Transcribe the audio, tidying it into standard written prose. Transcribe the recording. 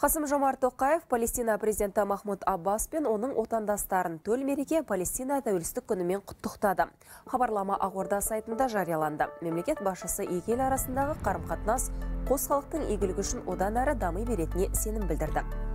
Қасым-Жомарт Тоқаев Палестина президенті Махмуд Аббас пен оның отандастарын төл мереке Палестина тәуелсіздік күнімен құттықтады. Хабарлама Ақорда сайтында жарияланды. Мемлекет басшысы екі ел арасындағы қарым-қатынас қос халықтың игілігі үшін одан әрі дами беретініне сенім білдірді.